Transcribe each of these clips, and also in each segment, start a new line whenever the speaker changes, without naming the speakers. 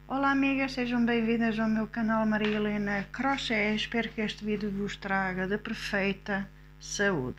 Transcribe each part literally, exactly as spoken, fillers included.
Olá amigas, sejam bem-vindas ao meu canal Maria Helena Crochê. Espero que este vídeo vos traga de perfeita saúde.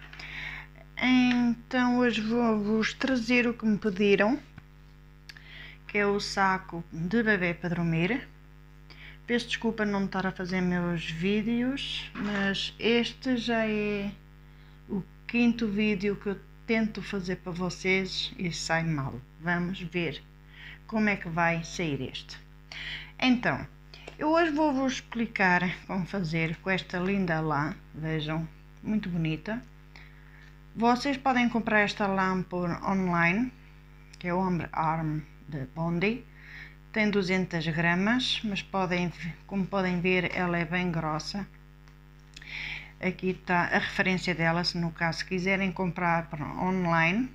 Então hoje vou-vos trazer o que me pediram, que é o saco de bebê para dormir. Peço desculpa não estar a fazer meus vídeos, mas este já é o quinto vídeo que eu tento fazer para vocês e sai mal. Vamos ver como é que vai sair este. Então, eu hoje vou-vos explicar como fazer com esta linda lã, vejam, muito bonita. Vocês podem comprar esta lã por online, que é o Under Armour de Bondi. Tem duzentas gramas, mas podem, como podem ver, ela é bem grossa. Aqui está a referência dela, se no caso quiserem comprar por online.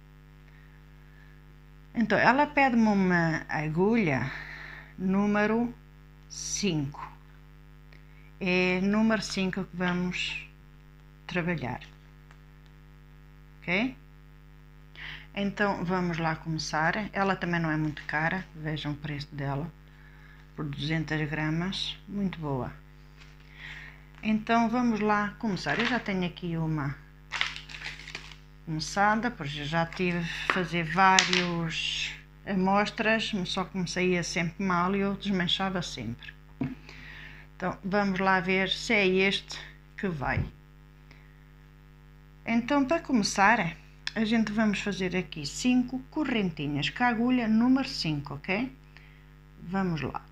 Então, ela pede-me uma agulha número cinco. É número cinco que vamos trabalhar. Ok? Então, vamos lá começar. Ela também não é muito cara. Vejam o preço dela. Por duzentas gramas. Muito boa. Então, vamos lá começar. Eu já tenho aqui uma começada, porque já tive a fazer vários amostras, só que me saía sempre mal e eu desmanchava sempre. Então vamos lá ver se é este que vai. Então, para começar, a gente vamos fazer aqui cinco correntinhas com a agulha número cinco, ok? Vamos lá.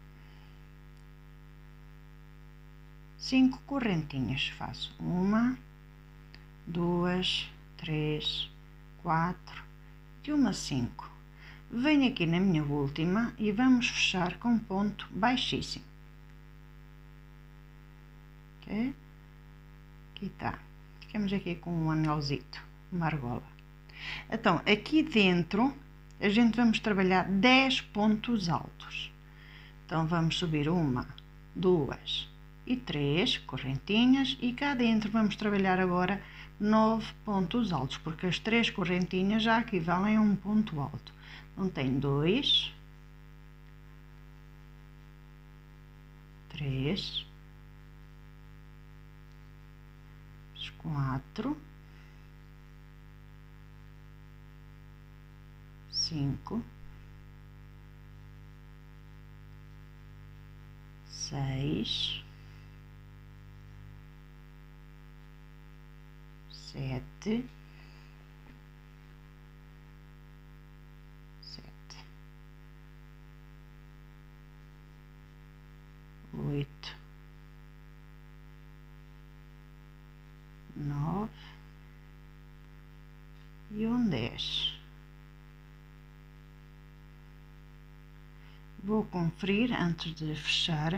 Cinco correntinhas, faço uma, duas, três, quatro e uma cinco. Venho aqui na minha última e vamos fechar com um ponto baixíssimo. Ok? Aqui está. Ficamos aqui com um anelzito, uma argola. Então, aqui dentro, a gente vamos trabalhar dez pontos altos. Então, vamos subir uma, duas e três correntinhas e cá dentro vamos trabalhar agora nove pontos altos, porque as três correntinhas já equivalem a um ponto alto. Então, tem dois, três, quatro, cinco, seis, sete, sete, oito, nove e um dez. Vou conferir antes de fechar.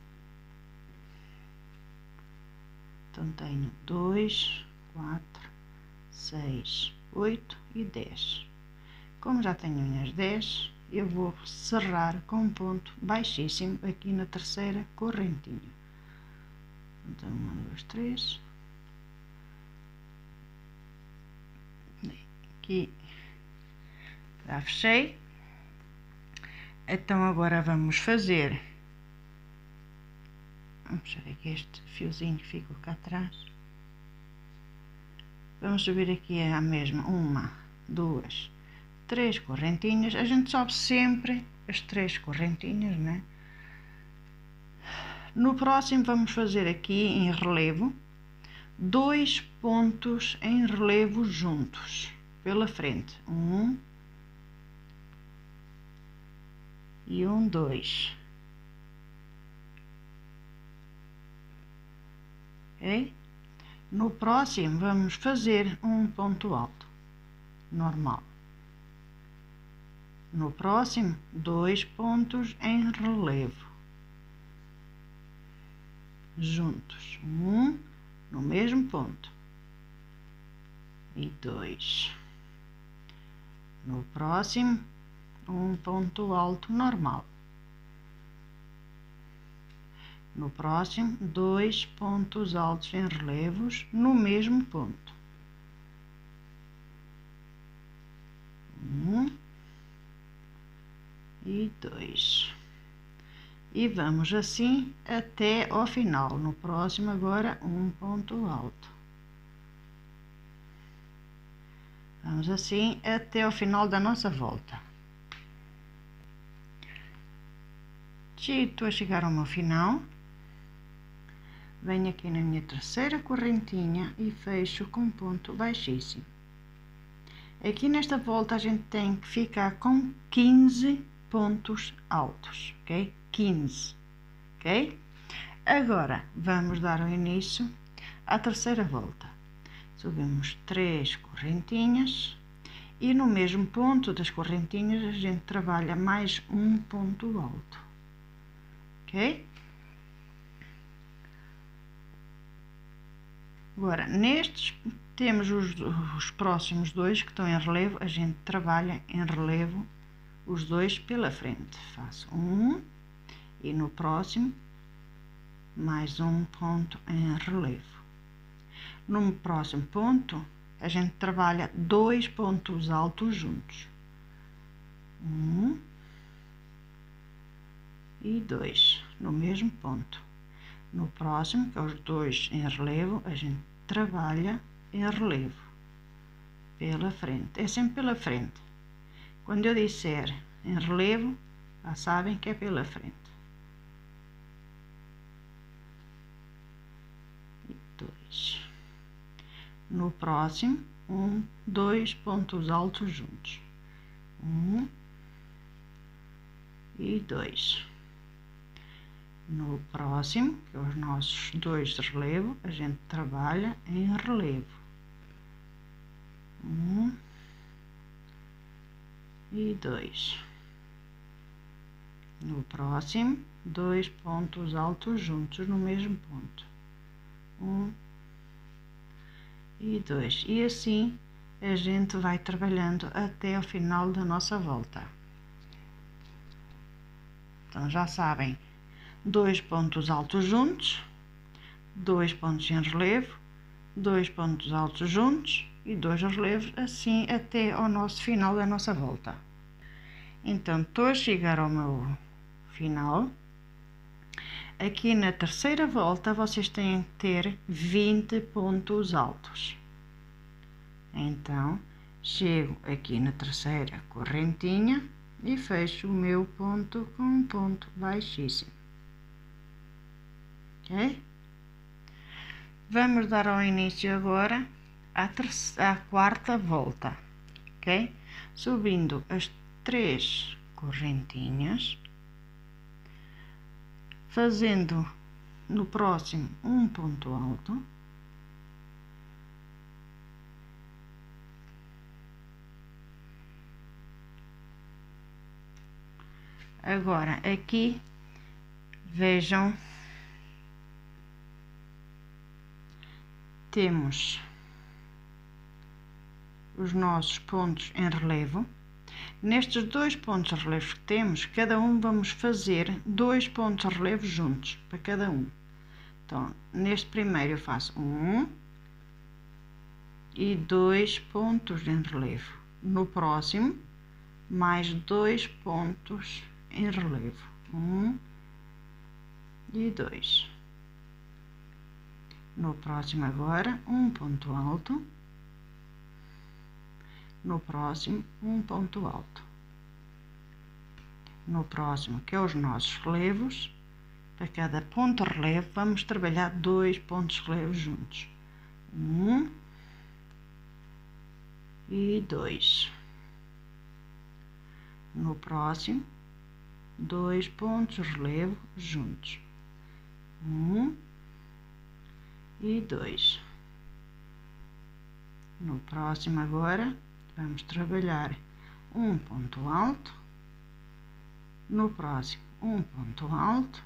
Então, tenho dois, quatro, seis, oito e dez. Como já tenho minhas dez, eu vou cerrar com um ponto baixíssimo aqui na terceira correntinha. Então, uma, duas, três. Aqui já fechei. Então, agora vamos fazer. Vamos puxar aqui este fiozinho que ficou cá atrás. Vamos subir aqui a mesma, uma, duas, três correntinhas. A gente sobe sempre as três correntinhas, né? No próximo vamos fazer aqui em relevo dois pontos em relevo juntos pela frente, um e um, dois. Ok? No próximo vamos fazer um ponto alto normal. No próximo, dois pontos em relevo juntos, um no mesmo ponto e dois. No próximo, um ponto alto normal. No próximo, dois pontos altos em relevos no mesmo ponto. Um e dois. E vamos assim até ao final. No próximo agora um ponto alto. Vamos assim até ao final da nossa volta. Estou a chegar ao meu final. Venho aqui na minha terceira correntinha e fecho com um ponto baixíssimo. Aqui nesta volta a gente tem que ficar com quinze pontos altos, ok? quinze, ok? Agora vamos dar o início à terceira volta. Subimos três correntinhas e no mesmo ponto das correntinhas a gente trabalha mais um ponto alto, ok? Agora, nestes temos os, os próximos dois que estão em relevo, a gente trabalha em relevo os dois pela frente. Faço um e no próximo mais um ponto em relevo. No próximo ponto a gente trabalha dois pontos altos juntos. Um e dois no mesmo ponto. No próximo, que é os dois em relevo, a gente trabalha em relevo pela frente. É sempre pela frente. Quando eu disser em relevo, já sabem que é pela frente. E dois. No próximo, um, dois pontos altos juntos. Um e dois. No próximo, que é os nossos dois de relevo, a gente trabalha em relevo. Um e dois. No próximo, dois pontos altos juntos no mesmo ponto. Um e dois. E assim a gente vai trabalhando até o final da nossa volta. Então já sabem. Dois pontos altos juntos, dois pontos em relevo, dois pontos altos juntos e dois relevos, assim até ao nosso final da nossa volta. Então, estou a chegar ao meu final. Aqui na terceira volta, vocês têm que ter vinte pontos altos. Então, chego aqui na terceira correntinha e fecho o meu ponto com um ponto baixíssimo. Ok? Vamos dar ao início agora à, terceira, à quarta volta, ok? Subindo as três correntinhas, fazendo no próximo um ponto alto. Agora aqui, vejam, temos os nossos pontos em relevo. Nestes dois pontos de relevo que temos, cada um vamos fazer dois pontos de relevo juntos para cada um. Então, neste primeiro eu faço um e dois pontos em relevo. No próximo, mais dois pontos em relevo. Um e dois. No próximo agora, um ponto alto. No próximo, um ponto alto. No próximo, que é os nossos relevos, para cada ponto de relevo, vamos trabalhar dois pontos de relevo juntos. Um e dois. No próximo, dois pontos de relevo juntos. Um e dois. No próximo agora, vamos trabalhar um ponto alto. No próximo, um ponto alto.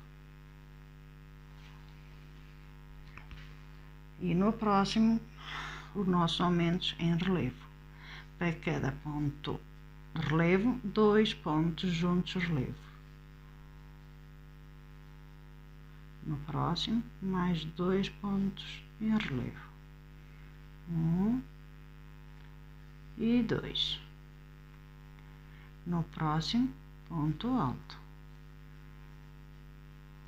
E no próximo, os nossos aumentos em relevo. Para cada ponto de relevo, dois pontos juntos de relevo. No próximo, mais dois pontos em relevo. Um e dois. No próximo, ponto alto.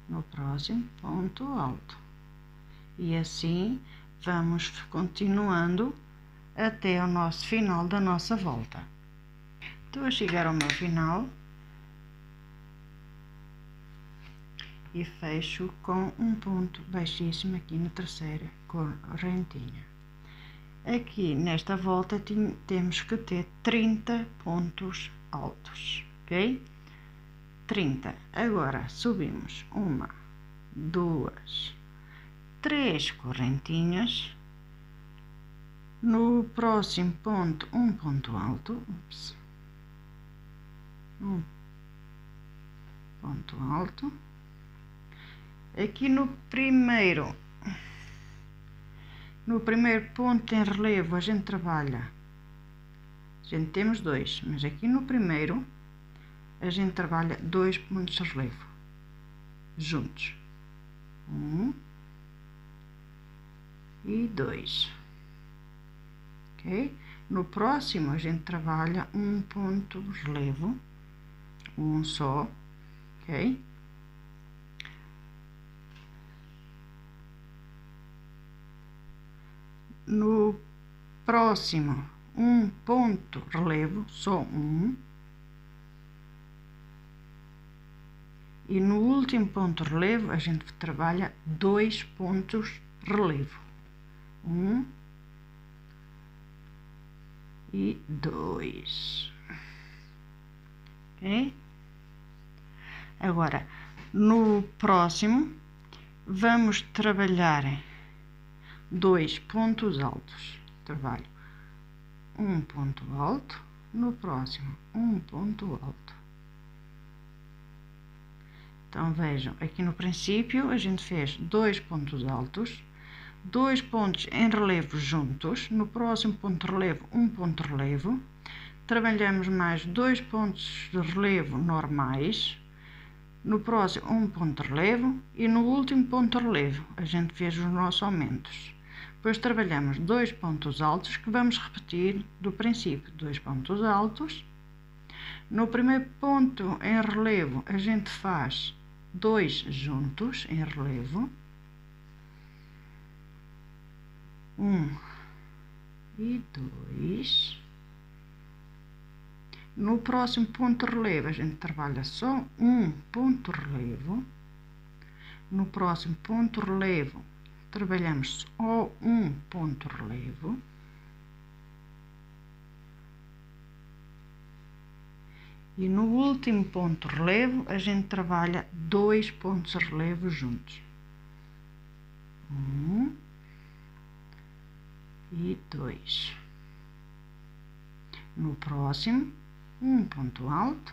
no próximo ponto alto. E assim vamos continuando até o nosso final da nossa volta. Estou a chegar ao meu final e fecho com um ponto baixíssimo aqui na terceira correntinha. Aqui nesta volta temos que ter trinta pontos altos, ok? trinta. Agora subimos uma, duas, três correntinhas. No próximo ponto, um ponto alto, ups, um ponto alto. Aqui no primeiro, no primeiro ponto em relevo, a gente trabalha, a gente temos dois, mas aqui no primeiro, a gente trabalha dois pontos de relevo juntos, um e dois, ok? No próximo, a gente trabalha um ponto de relevo, um só, ok? No próximo, um ponto relevo, só um. E no último ponto relevo, a gente trabalha dois pontos relevo. Um e dois. Ok? Agora, no próximo, vamos trabalhar dois pontos altos. Trabalho um ponto alto, no próximo um ponto alto. Então vejam, aqui no princípio a gente fez dois pontos altos, dois pontos em relevo juntos, no próximo ponto de relevo um ponto de relevo, trabalhamos mais dois pontos de relevo normais, no próximo um ponto de relevo e no último ponto de relevo a gente fez os nossos aumentos. Depois trabalhamos dois pontos altos que vamos repetir do princípio, dois pontos altos. No primeiro ponto em relevo a gente faz dois juntos em relevo, um e dois. No próximo ponto de relevo a gente trabalha só um ponto de relevo. No próximo ponto de relevo trabalhamos só um ponto de relevo. E no último ponto de relevo a gente trabalha dois pontos de relevo juntos. Um e dois. No próximo, um ponto alto.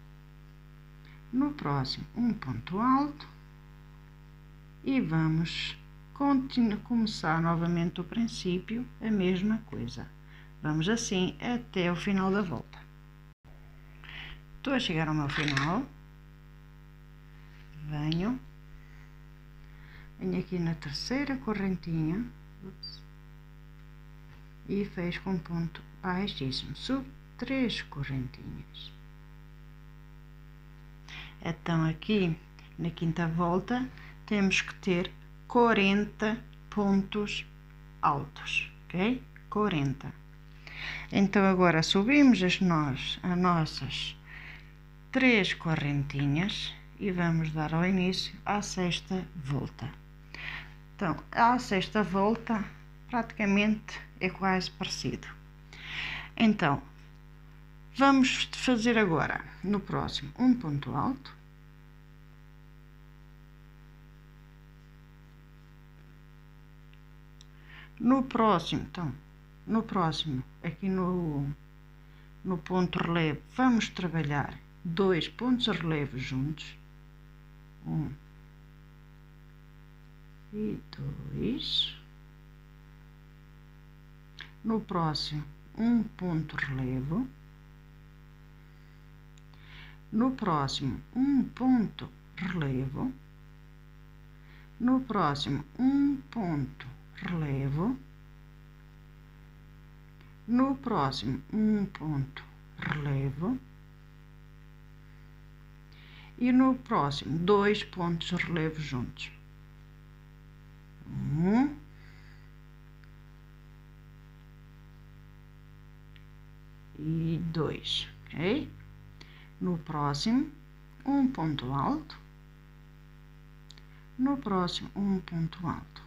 No próximo, um ponto alto. E vamos continuar, começar novamente do princípio a mesma coisa. Vamos assim até o final da volta. Estou a chegar ao meu final, venho, venho aqui na terceira correntinha, ups, e fecho com um ponto baixíssimo, subo três correntinhas. Então aqui na quinta volta temos que ter quarenta pontos altos, ok? quarenta. Então agora subimos as, nós, as nossas três correntinhas e vamos dar ao início à sexta volta. Então, à sexta volta praticamente é quase parecido. Então, vamos fazer agora no próximo um ponto alto, no próximo, então, no próximo, aqui no, no ponto relevo, vamos trabalhar dois pontos de relevo juntos, um e dois. No próximo, um ponto de relevo. No próximo, um ponto de relevo. No próximo, um ponto de relevo. No próximo, um ponto de relevo. E no próximo, dois pontos de relevo juntos. Um. E dois, ok? No próximo, um ponto alto. No próximo, um ponto alto.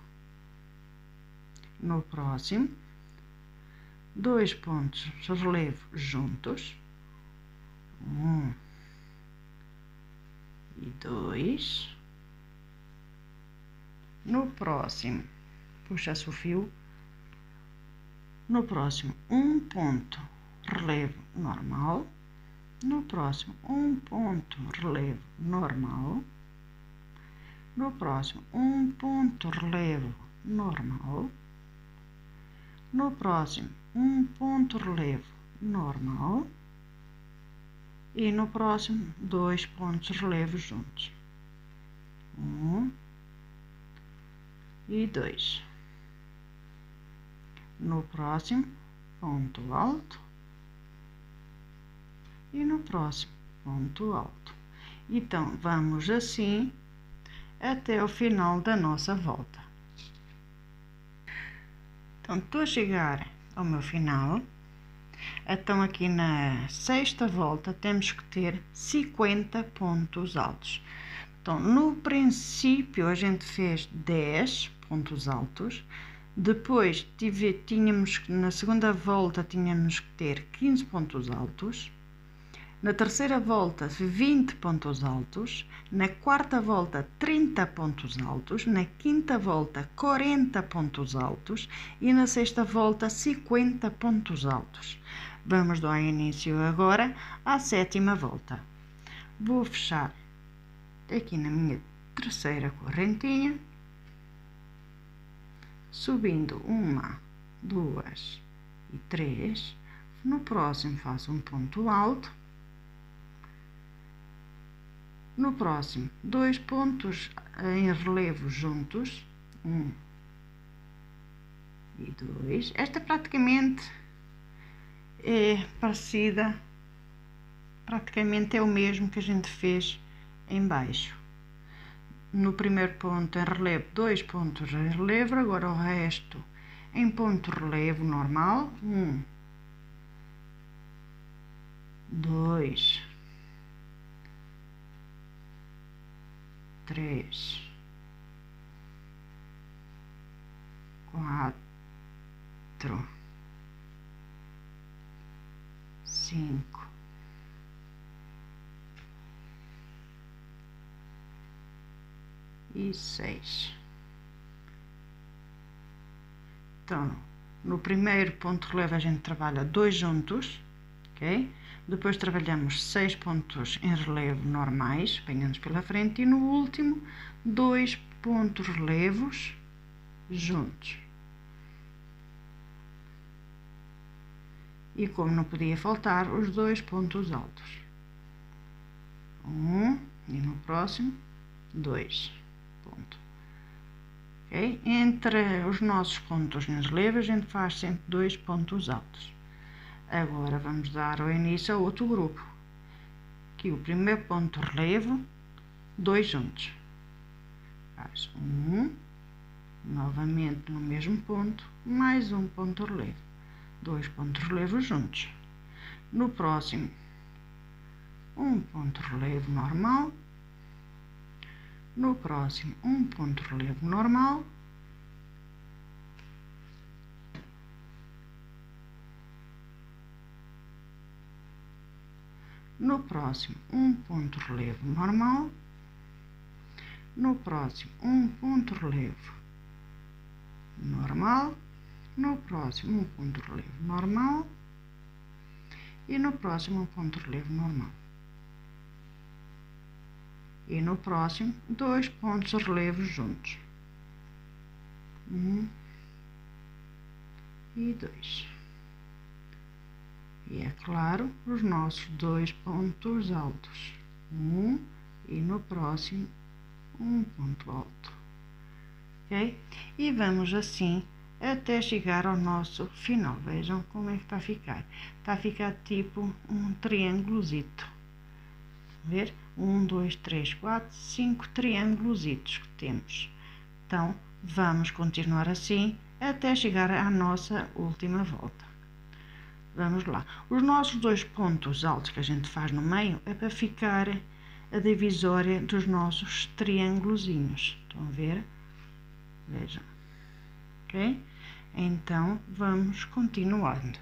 No próximo, dois pontos de relevo juntos. Um e dois. No próximo, puxa-se o fio. No próximo, um ponto relevo normal. No próximo, um ponto relevo normal. No próximo, um ponto relevo normal. No próximo, um ponto relevo normal. E no próximo, dois pontos de relevo juntos. Um e dois. No próximo, ponto alto. E no próximo, ponto alto. Então, vamos assim até o final da nossa volta. Então, estou a chegar ao meu final. Então, aqui na sexta volta, temos que ter cinquenta pontos altos. Então, no princípio, a gente fez dez pontos altos. Depois, tive, tínhamos, na segunda volta, tínhamos que ter quinze pontos altos. Na terceira volta, vinte pontos altos. Na quarta volta, trinta pontos altos. Na quinta volta, quarenta pontos altos. E na sexta volta, cinquenta pontos altos. Vamos dar início agora à sétima volta. Vou fechar aqui na minha terceira correntinha, subindo uma, duas e três. No próximo, faço um ponto alto. No próximo, dois pontos em relevo juntos, um e dois. Esta praticamente é parecida, praticamente é o mesmo que a gente fez em baixo. No primeiro ponto em relevo, dois pontos em relevo, agora o resto em ponto relevo normal, um, dois, três, quatro, cinco, e seis. Então, no primeiro ponto de relevo a gente trabalha dois juntos, ok? Depois trabalhamos seis pontos em relevo normais, apanhando pela frente, e no último, dois pontos relevos juntos. E como não podia faltar, os dois pontos altos. Um, e no próximo, dois. Ponto. Okay? Entre os nossos pontos em relevo, a gente faz sempre dois pontos altos. Agora, vamos dar o início a outro grupo. Aqui, o primeiro ponto de relevo, dois juntos. Faz um, novamente no mesmo ponto, mais um ponto de relevo. Dois pontos de relevo juntos. No próximo, um ponto de relevo normal. No próximo, um ponto de relevo normal. No próximo, um ponto de relevo normal. No próximo, um ponto de relevo normal. No próximo, um ponto de relevo normal. E no próximo, um ponto de relevo normal. E no próximo, dois pontos de relevo juntos. Um e dois. E é claro, os nossos dois pontos altos. Um e no próximo, um ponto alto. Ok? E vamos assim até chegar ao nosso final. Vejam como é que está a ficar. Está a ficar tipo um triângulozito. ver? Um, dois, três, quatro, cinco triângulos que temos. Então, vamos continuar assim até chegar à nossa última volta. Vamos lá. Os nossos dois pontos altos que a gente faz no meio é para ficar a divisória dos nossos triângulozinhos. Estão a ver? Vejam. Ok? Então, vamos continuando.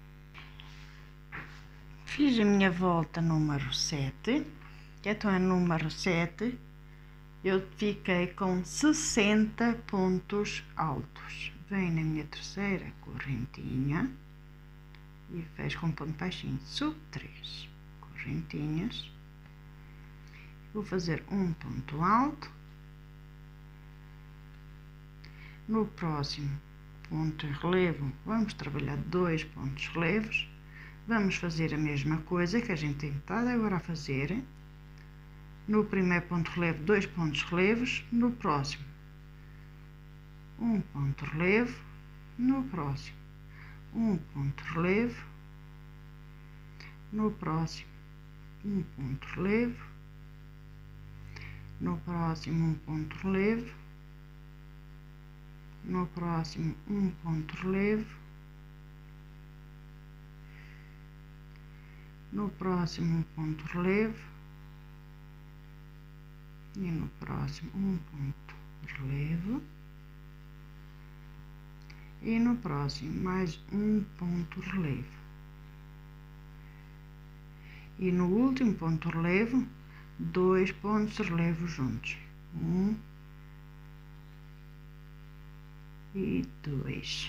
Fiz a minha volta número sete. Então, é número sete. Eu fiquei com sessenta pontos altos. Venho na minha terceira correntinha e fecho com ponto baixinho. Subo três correntinhas. Vou fazer um ponto alto. No próximo ponto de relevo, vamos trabalhar dois pontos relevos. Vamos fazer a mesma coisa que a gente tem estado agora a fazer. No primeiro ponto de relevo, dois pontos relevos. No próximo, um ponto de relevo. No próximo, um ponto de relevo. No próximo, um ponto de relevo. No próximo, um ponto de relevo. No próximo, um ponto de relevo. No próximo, um ponto de relevo. E no próximo, um ponto de relevo. E no próximo, mais um ponto de relevo. E no último ponto de relevo, dois pontos de relevo juntos. Um e dois.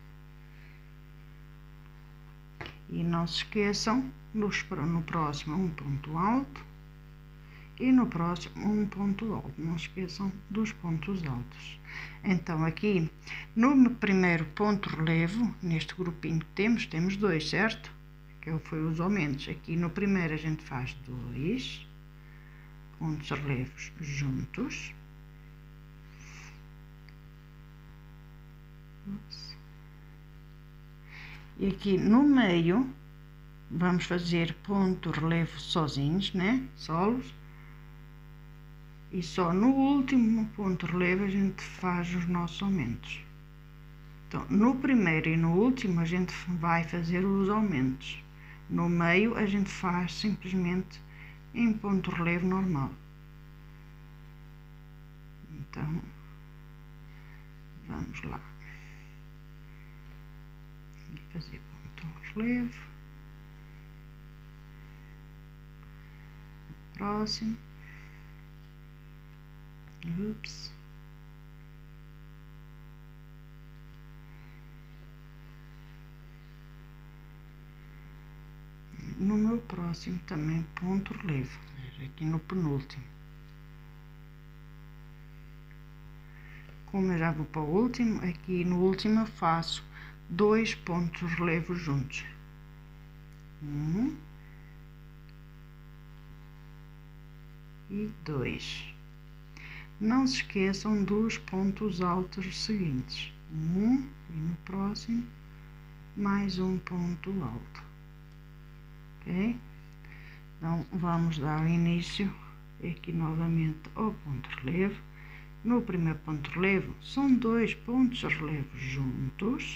E não se esqueçam, no próximo um ponto alto e no próximo um ponto alto. Não se esqueçam dos pontos altos. Então, aqui no primeiro ponto relevo, neste grupinho que temos, temos dois, certo? Que foi os aumentos. Aqui no primeiro a gente faz dois pontos relevos juntos. E aqui no meio vamos fazer ponto relevo sozinhos, né? Solos. E só no último ponto relevo a gente faz os nossos aumentos. Então, no primeiro e no último a gente vai fazer os aumentos. No meio a gente faz simplesmente em ponto relevo normal. Então, vamos lá. Fazer ponto relevo. Próximo. Ups. No meu próximo também ponto relevo, aqui no penúltimo. Como eu já vou para o último, aqui no último eu faço dois pontos relevos juntos. Um e dois. Não se esqueçam dos pontos altos seguintes. Um e no próximo mais um ponto alto. Ok? Então, vamos dar início aqui novamente ao ponto relevo. No primeiro ponto relevo, são dois pontos relevos juntos.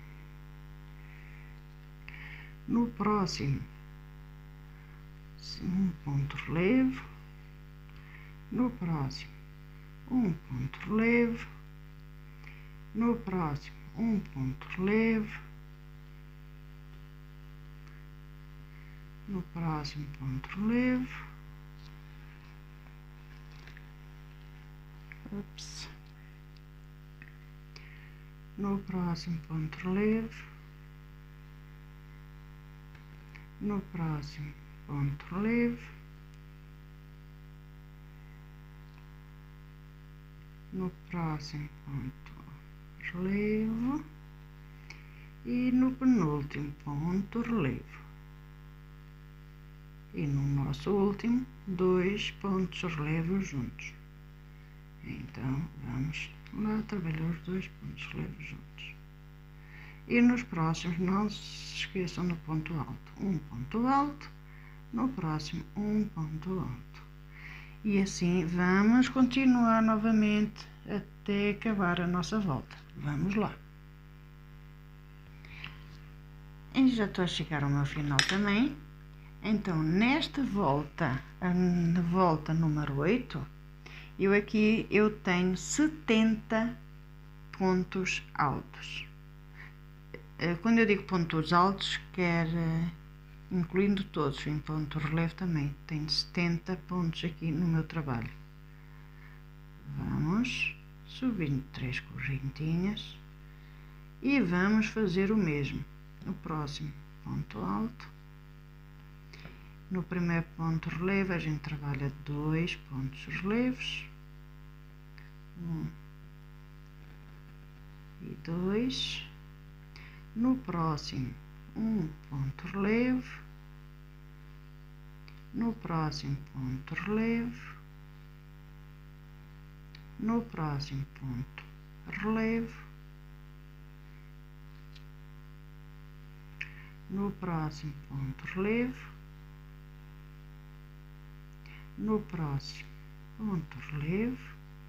No próximo, um ponto relevo. No próximo, um ponto relevo. No próximo, um ponto relevo. No próximo ponto relevo. Ups. No próximo ponto relevo. No próximo ponto relevo. No próximo ponto relevo. E no penúltimo ponto relevo. E no nosso último, dois pontos relevos juntos. Então, vamos lá trabalhar os dois pontos relevos juntos. E nos próximos, não se esqueçam do ponto alto. Um ponto alto, no próximo um ponto alto. E assim vamos continuar novamente até acabar a nossa volta. Vamos lá. E já estou a chegar ao meu final também. Então, nesta volta, a volta número oito, eu aqui eu tenho setenta pontos altos. Quando eu digo pontos altos, quer incluindo todos, em ponto relevo também, tenho setenta pontos aqui no meu trabalho. Vamos subindo três correntinhas e vamos fazer o mesmo no próximo ponto alto. No primeiro ponto relevo a gente trabalha dois pontos relevos, um e dois. No próximo um ponto relevo, no próximo ponto relevo, no próximo ponto relevo, no próximo ponto relevo, no próximo ponto relevo,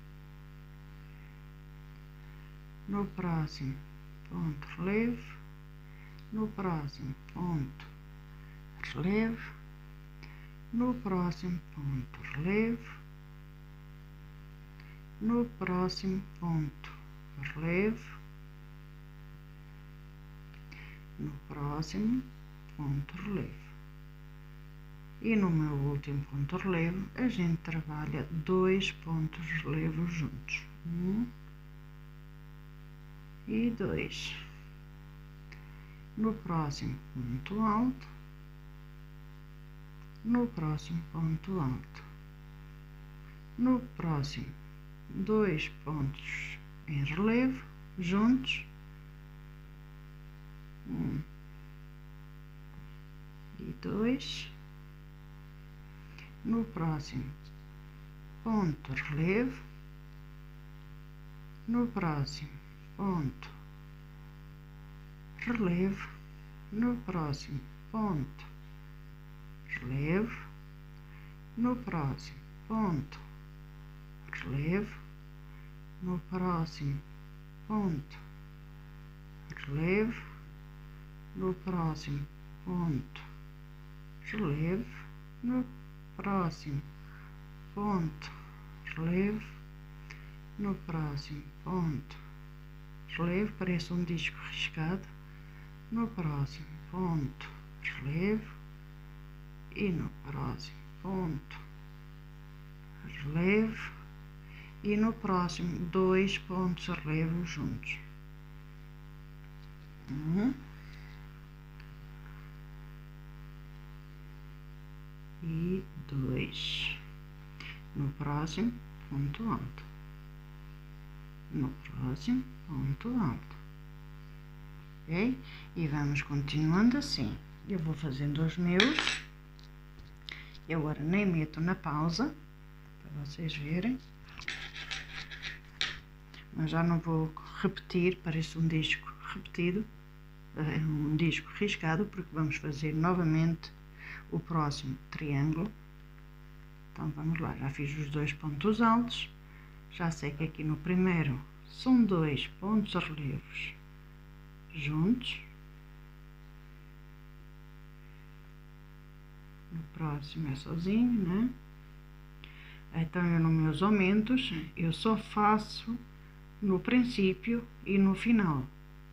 no próximo ponto relevo, no próximo ponto relevo, no próximo ponto relevo, no próximo ponto relevo, no próximo ponto relevo. E no meu último ponto relevo a gente trabalha dois pontos relevos juntos, um e dois. No próximo ponto alto, no próximo ponto alto, no próximo dois pontos em relevo juntos, um e dois. No próximo ponto relevo, no próximo ponto relevo, no próximo ponto relevo, no próximo ponto relevo, no próximo ponto relevo, no próximo ponto relevo, no próximo ponto relevo, no próximo ponto relevo, parece um disco riscado, no próximo ponto relevo e no próximo ponto relevo e no próximo dois pontos relevo juntos. Um e dois. No próximo ponto alto, no próximo ponto alto, ok? E vamos continuando assim. Eu vou fazendo os meus. Eu agora nem meto na pausa para vocês verem, mas já não vou repetir, parece um disco repetido, um disco riscado, porque vamos fazer novamente o próximo triângulo. Então vamos lá, já fiz os dois pontos altos, já sei que aqui no primeiro são dois pontos relevos juntos, no próximo é sozinho, né? Então eu nos meus aumentos eu só faço no princípio e no final.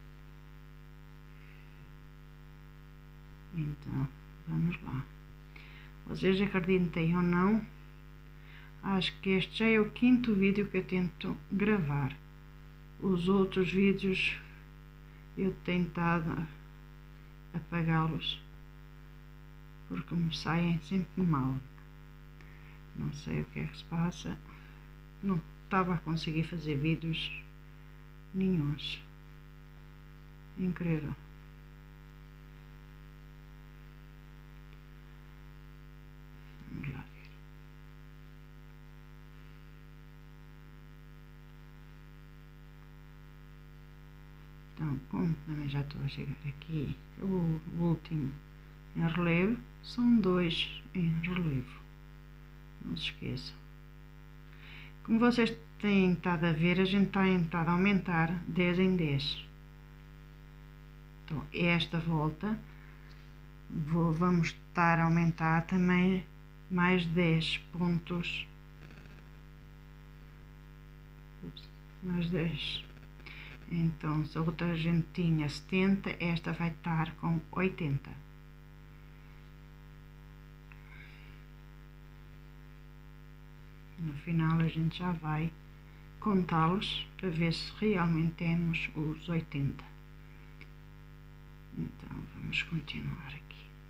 Então vamos lá. Vocês acreditem ou não, acho que este já é o quinto vídeo que eu tento gravar. Os outros vídeos eu tenho tentado apagá-los porque me saem sempre mal. Não sei o que é que se passa. Não estava a conseguir fazer vídeos nenhuns. Incrível. Vamos lá ver. Então, como também já estou a chegar aqui, o último em relevo, são dois em relevo, não se esqueçam. Como vocês têm estado a ver, a gente está tentado a aumentar dez em dez. Então, esta volta vou, vamos estar a aumentar também mais dez pontos, mais dez. Então, se a outra gente tinha setenta, esta vai estar com oitenta. No final a gente já vai contá-los para ver se realmente temos os oitenta. Então, vamos continuar aqui.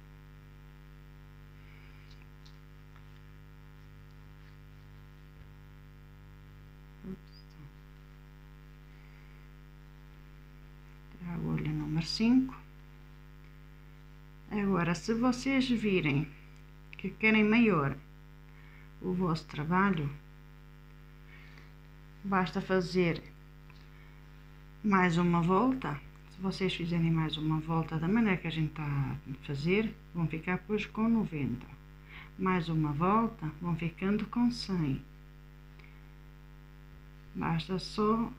A agulha número cinco. Agora, se vocês virem que querem maior o vosso trabalho, basta fazer mais uma volta. Se vocês fizerem mais uma volta da maneira que a gente está a fazer, vão ficar depois com noventa. Mais uma volta, vão ficando com cem. Basta só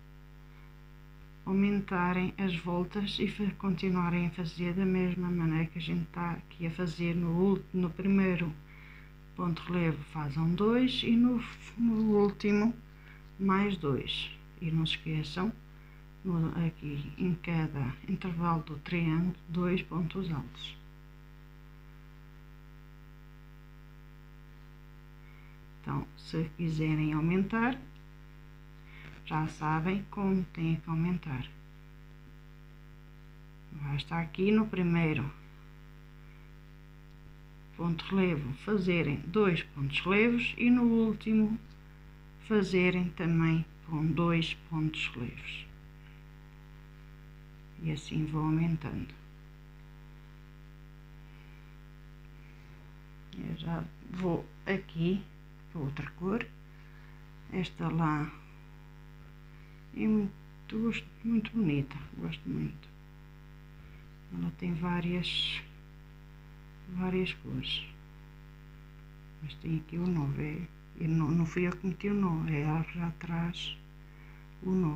aumentarem as voltas e continuarem a fazer da mesma maneira que a gente está aqui a fazer no, no primeiro ponto de relevo. Fazem dois e no, no último mais dois. E não se esqueçam, no, aqui em cada intervalo do triângulo, dois pontos altos. Então, se quiserem aumentar, já sabem como tem que aumentar. Basta aqui no primeiro ponto de relevo fazerem dois pontos de relevos e no último fazerem também com dois pontos de relevos. E assim vou aumentando. Eu já vou aqui para outra cor. Esta lá é muito, gosto, muito bonita, gosto muito. Ela tem várias, várias cores. Mas tem aqui o nó, é, eu não, não fui eu que meti o nó, é ela já atrás o nó.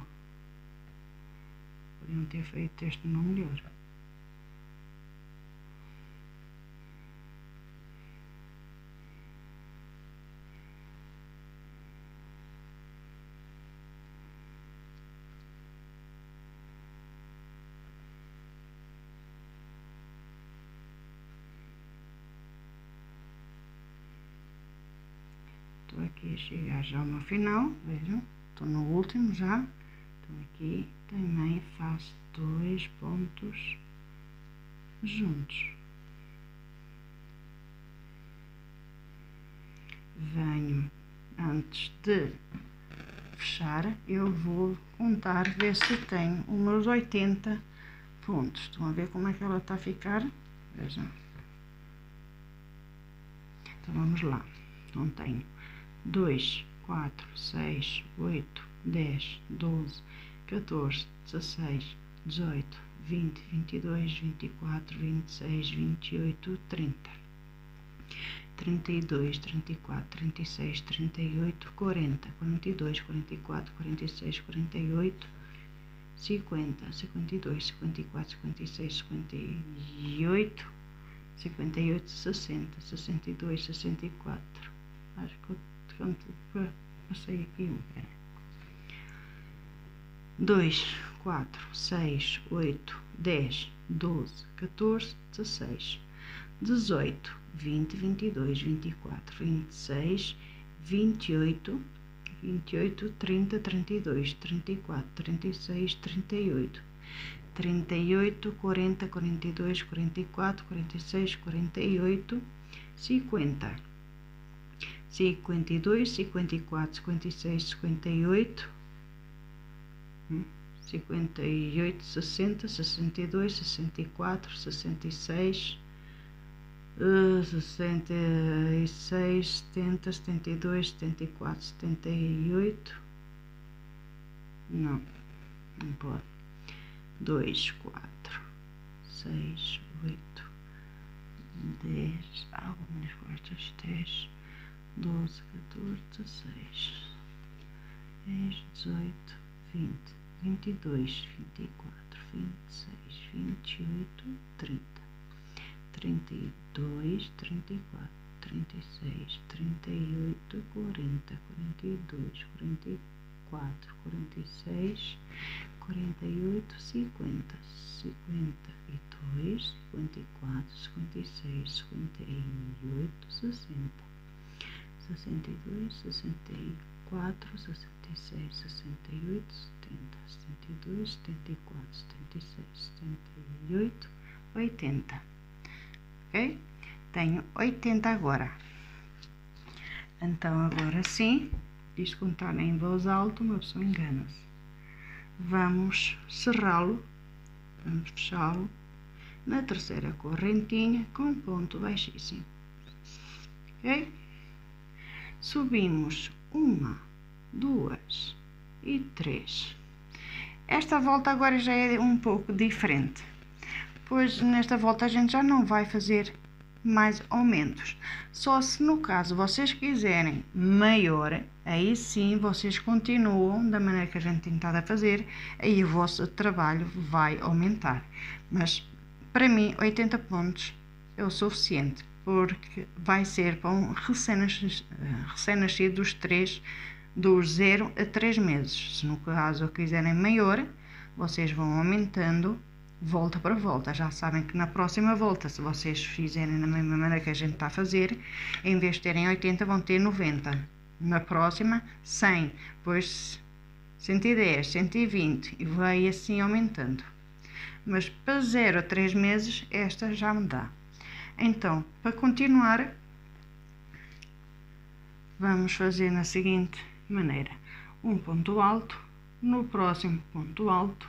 Podiam ter feito este nó melhor. Estou aqui a chegar já ao meu final, vejam, estou no último já. Então aqui também faço dois pontos juntos. Venho, antes de fechar, eu vou contar, ver se tenho os meus oitenta pontos. Estão a ver como é que ela está a ficar? Vejam. Então vamos lá. Então tenho dois, quatro, seis, oito, dez, doze, catorze, dezesseis, dezoito, vinte, vinte e dois, vinte e quatro, vinte e seis, vinte e oito, trinta. trinta e dois, trinta e quatro, trinta e seis, trinta e oito, quarenta, quarenta e dois, quarenta e quatro, quarenta e seis, quarenta e oito, cinquenta, cinquenta e dois, cinquenta e quatro, cinquenta e seis, cinquenta e oito, cinquenta e oito, sessenta, sessenta e dois, sessenta e quatro. Acho que eu passei aqui um. dois, quatro, seis, oito, dez, doze, catorze, dezesseis, dezoito, vinte, vinte e dois, vinte e quatro, vinte e seis, vinte e oito, vinte e oito, trinta, trinta e dois, trinta e quatro, trinta e seis, trinta e oito, trinta e oito, quarenta, quarenta e dois, quarenta e quatro, quarenta e seis, quarenta e oito, cinquenta, cinquenta e dois, cinquenta e quatro, cinquenta e seis, cinquenta e oito, cinquenta e oito, sessenta, sessenta e dois, sessenta e quatro, sessenta e seis, sessenta e seis, setenta, setenta e dois, setenta e quatro, setenta e oito, não, não pode, dois, quatro, seis, oito, dez, algumas costas, dez, doze, catorze, dezesseis, dezoito, vinte, vinte e dois, vinte e quatro, vinte e seis, vinte e oito, trinta, trinta e dois, trinta e quatro, trinta e seis, trinta e oito, quarenta, quarenta e dois, quarenta e quatro, quarenta e seis, quarenta e oito, cinquenta, cinquenta e dois, cinquenta e quatro, cinquenta e seis, cinquenta e oito, sessenta, sessenta e dois, sessenta e quatro, sessenta e seis, sessenta e oito, setenta, setenta e dois, setenta e quatro, setenta e seis, setenta e oito, oitenta. Ok? Tenho oitenta agora. Então, agora sim, isto contar em voz alta, uma pessoa engana-se. Vamos cerrá-lo, vamos fechá-lo na terceira correntinha com ponto baixíssimo. Ok? Subimos uma, duas e três. Esta volta agora já é um pouco diferente, pois nesta volta a gente já não vai fazer mais aumentos. Só se no caso vocês quiserem maior, aí sim vocês continuam da maneira que a gente tem estado a fazer, aí o vosso trabalho vai aumentar. Mas para mim oitenta pontos é o suficiente, porque vai ser para um recém-nascido recém dos três, dos zero a três meses. Se no caso quiserem maior, vocês vão aumentando volta para volta. Já sabem que na próxima volta, se vocês fizerem da mesma maneira que a gente está a fazer, em vez de terem oitenta, vão ter noventa. Na próxima, cem, depois cento e dez, cento e vinte e vai assim aumentando. Mas para zero a três meses, esta já me dá. Então, para continuar, vamos fazer na seguinte maneira: um ponto alto, no próximo ponto alto,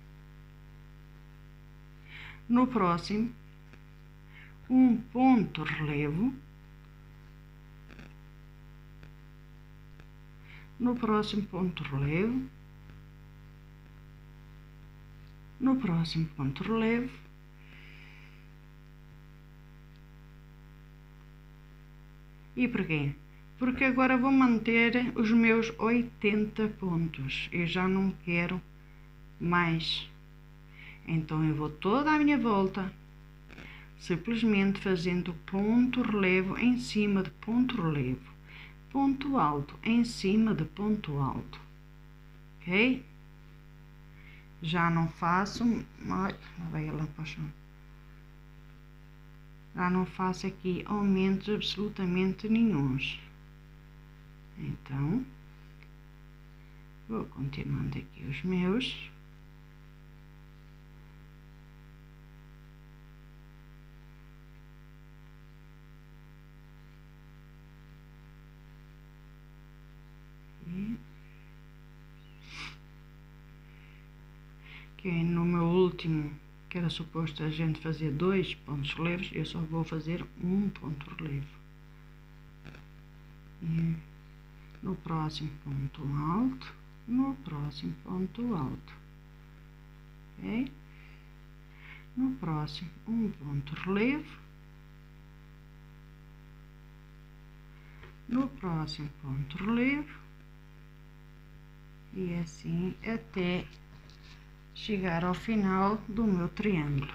no próximo um ponto relevo, no próximo ponto relevo, no próximo ponto relevo, e porquê? Porque agora vou manter os meus oitenta pontos, eu já não quero mais. Então eu vou toda a minha volta simplesmente fazendo ponto relevo em cima de ponto relevo, ponto alto em cima de ponto alto, ok? Já não faço, ai, vai lá para o chão. Já não faço aqui aumentos absolutamente nenhuns. Então, vou continuando aqui os meus. Que no meu último, que era suposto a gente fazer dois pontos relevos, eu só vou fazer um ponto relevo. E no próximo ponto alto, no próximo ponto alto, ok? No próximo, um ponto relevo, no próximo ponto relevo, e assim até chegar ao final do meu triângulo.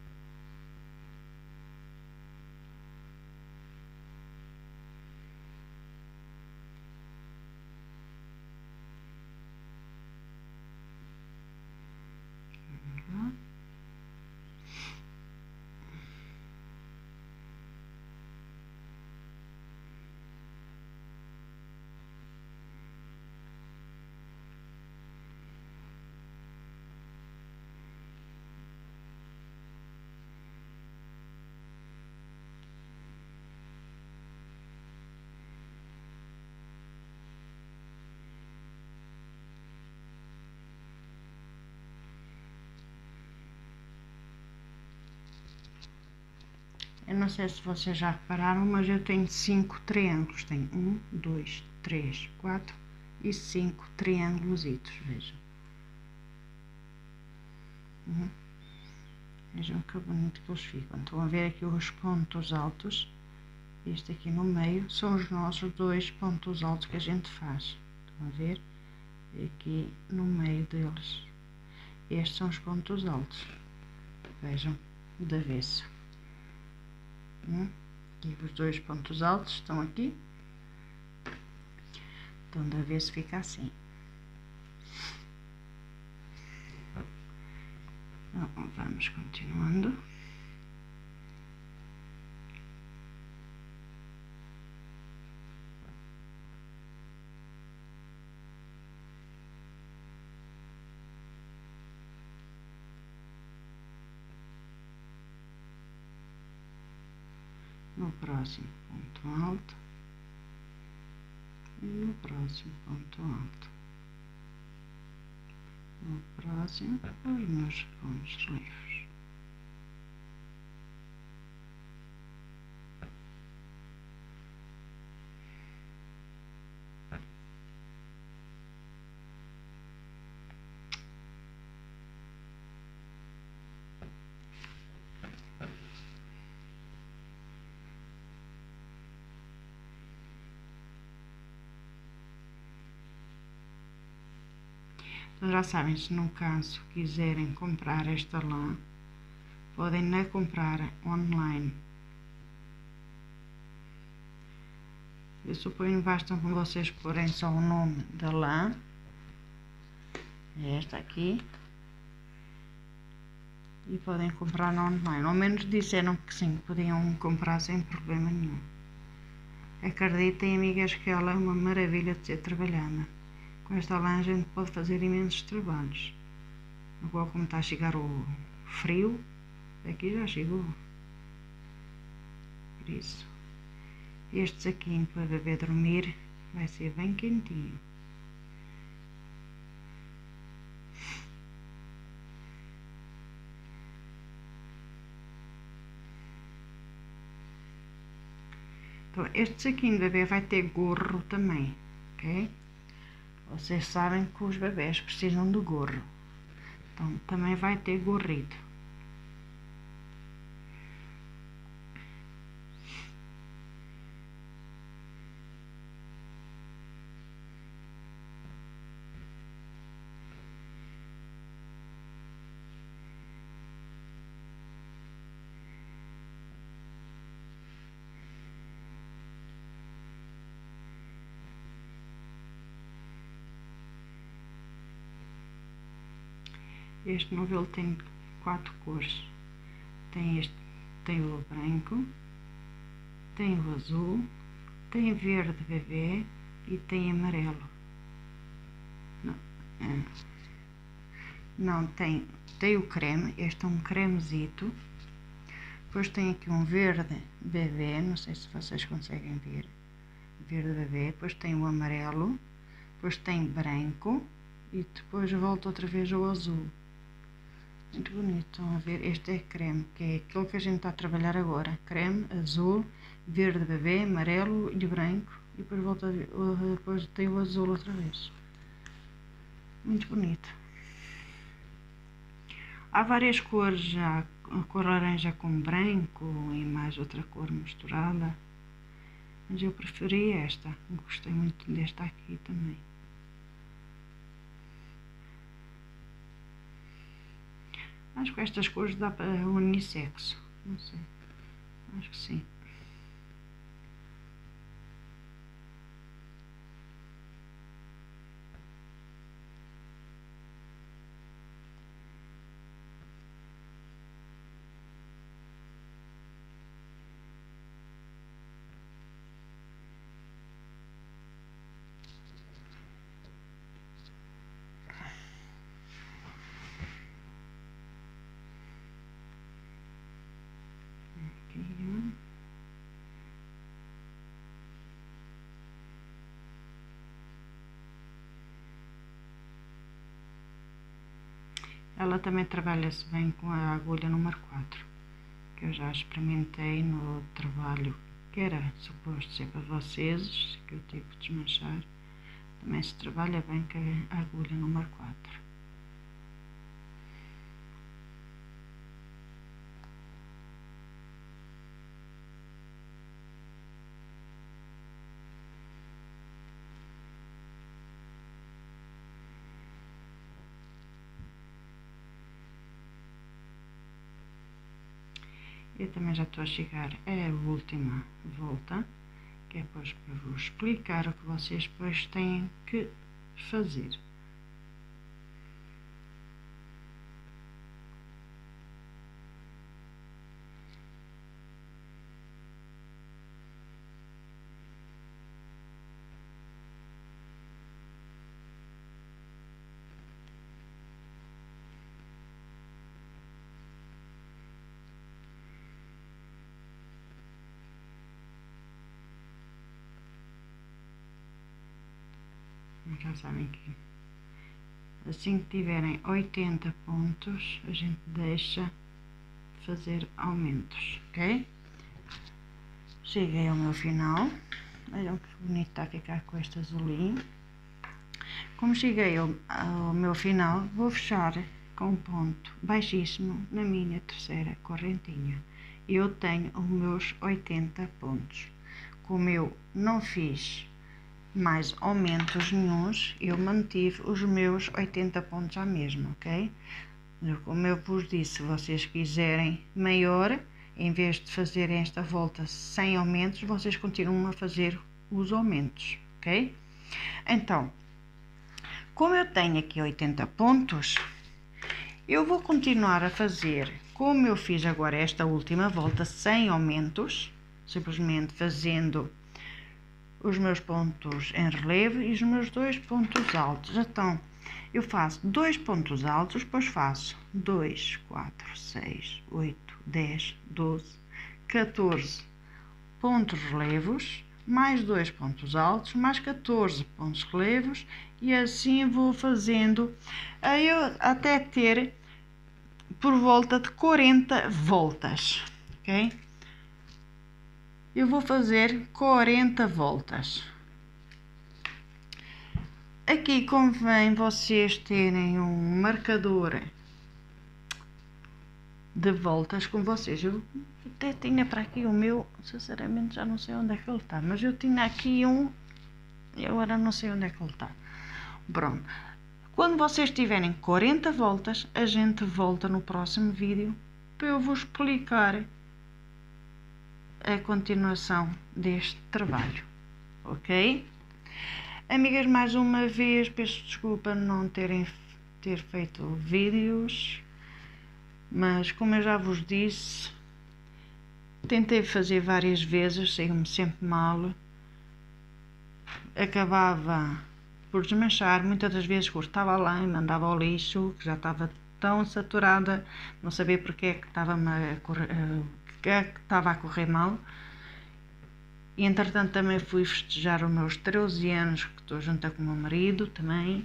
Eu não sei se vocês já repararam, mas eu tenho cinco triângulos. Tenho um, dois, três, quatro e cinco triângulos, vejam. Um, Vejam que bonito que eles ficam. Estão a ver aqui os pontos altos. Este aqui no meio são os nossos dois pontos altos que a gente faz. Estão a ver? Aqui no meio deles. Estes são os pontos altos. Vejam, de avesso. Hum? E os dois pontos altos estão aqui. Então, de avesso fica assim. Então, vamos continuando. No próximo ponto alto e no próximo ponto alto. No próximo, os meus pontos livres. Então, já sabem, se no caso quiserem comprar esta lã, podem na comprar online. Eu suponho que basta vocês porem só o nome da lã, esta aqui, e podem comprar online. Ao menos disseram que sim, podiam comprar sem problema nenhum. Acreditem, amigas, que ela é uma maravilha de ser trabalhada. Com esta lã a gente pode fazer imensos trabalhos. Agora, como está a chegar o frio, aqui já chegou. Por isso, este saquinho para bebê dormir vai ser bem quentinho. Então, este saquinho de bebê vai ter gorro também, ok? Vocês sabem que os bebés precisam de gorro. Então, também vai ter gorrito. Este novelo tem quatro cores. Tem este, tem o branco, tem o azul, tem verde bebê e tem amarelo. Não, é. Não tem, tem o creme, este é um cremezito. Depois tem aqui um verde bebê, não sei se vocês conseguem ver. Verde bebê, depois tem o amarelo, depois tem branco e depois volta outra vez ao azul. Muito bonito, estão a ver? Este é creme, que é aquilo que a gente está a trabalhar agora. Creme, azul, verde bebê, amarelo e branco. E depois volta a ver, depois tem o azul outra vez. Muito bonito. Há várias cores já, a cor laranja com branco e mais outra cor misturada. Mas eu preferi esta, gostei muito desta aqui também. Acho que estas cores dá para unissexo, não sei, acho que sim. Ela também trabalha-se bem com a agulha número quatro, que eu já experimentei no trabalho que era suposto ser para vocês, que eu tive de desmanchar. Também se trabalha bem com a agulha número quatro. Eu também já estou a chegar à última volta, que é depois para vos explicar o que vocês depois têm que fazer. Já sabem que assim que tiverem oitenta pontos, a gente deixa fazer aumentos, ok? Cheguei ao meu final. Olha que bonito está a ficar com este azulinho. Como cheguei ao, ao meu final, vou fechar com um ponto baixíssimo na minha terceira correntinha. Eu tenho os meus oitenta pontos. Como eu não fiz mais aumentos nenhuns, eu mantive os meus oitenta pontos à mesma, ok? Como eu vos disse, se vocês quiserem maior, em vez de fazerem esta volta sem aumentos, vocês continuam a fazer os aumentos, ok? Então, como eu tenho aqui oitenta pontos, eu vou continuar a fazer como eu fiz agora esta última volta sem aumentos, simplesmente fazendo os meus pontos em relevo e os meus dois pontos altos. Então, eu faço dois pontos altos, depois faço dois, quatro, seis, oito, dez, doze, catorze pontos relevos, mais dois pontos altos, mais catorze pontos relevos, e assim vou fazendo aí eu até ter por volta de quarenta voltas, ok? Eu vou fazer quarenta voltas. Aqui convém vocês terem um marcador de voltas com vocês. Eu até tinha para aqui o meu, sinceramente já não sei onde é que ele está, mas eu tinha aqui um, e agora não sei onde é que ele está. Pronto. Quando vocês tiverem quarenta voltas, a gente volta no próximo vídeo para eu vos explicar a continuação deste trabalho, ok? Amigas, mais uma vez peço desculpa não terem ter feito vídeos, mas como eu já vos disse, tentei fazer várias vezes, saiu-me sempre mal, acabava por desmanchar, muitas das vezes cortava lá e mandava ao lixo, que já estava tão saturada, não sabia porque é que estava a correr, que é que estava a correr mal. E entretanto também fui festejar os meus treze anos, que estou junto com o meu marido também.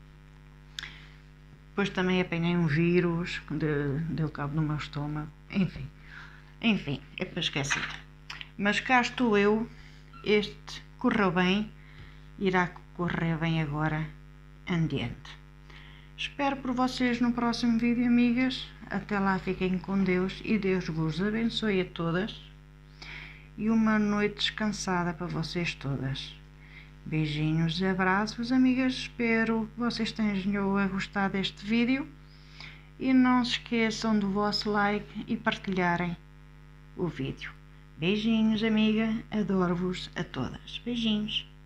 Depois também apanhei um vírus, de, deu cabo no meu estômago, enfim, enfim, é para esquecer. Mas cá estou eu, este correu bem, irá correr bem agora adiante. Espero por vocês no próximo vídeo, amigas. Até lá, fiquem com Deus e Deus vos abençoe a todas. E uma noite descansada para vocês todas. Beijinhos e abraços, amigas. Espero que vocês tenham gostado deste vídeo. E não se esqueçam do vosso like e partilharem o vídeo. Beijinhos, amiga. Adoro-vos a todas. Beijinhos.